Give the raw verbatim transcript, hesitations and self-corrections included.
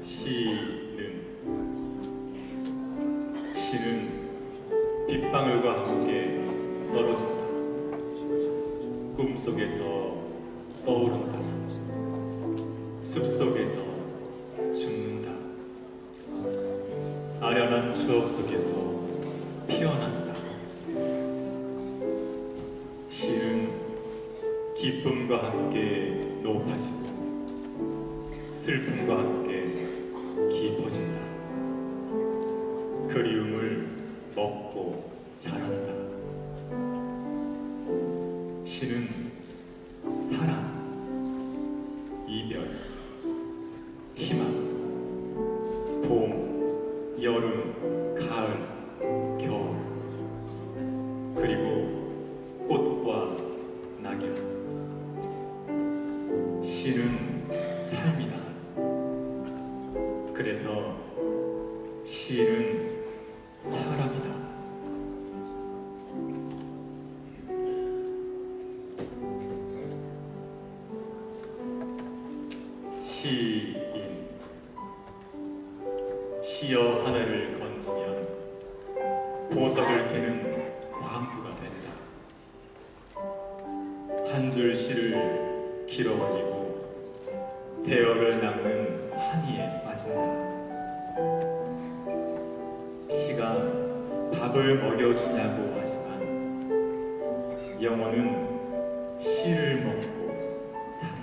시는 시는 빗방울과 함께 떨어진다. 꿈속에서 떠오른다. 숲속에서 죽는다. 아련한 추억 속에서 피어난다. 시는 기쁨과 함께 높아지고 슬픔과 함께 깊어진다. 그리움을 먹고 자란다. 시는 사랑, 이별, 희망, 봄, 여름, 가을, 겨울, 그리고 꽃과 낙엽. 시는 삶이다. 그래서 시는 사람이다. 시인. 시여 하나를 건지면 보석을 캐는 광부가 된다. 한 줄 시를 길어 올리고 대어를 낚는 환희에 빠진다. 시가 밥을 먹여주냐고 하지만 영혼은 시를 먹고 살아.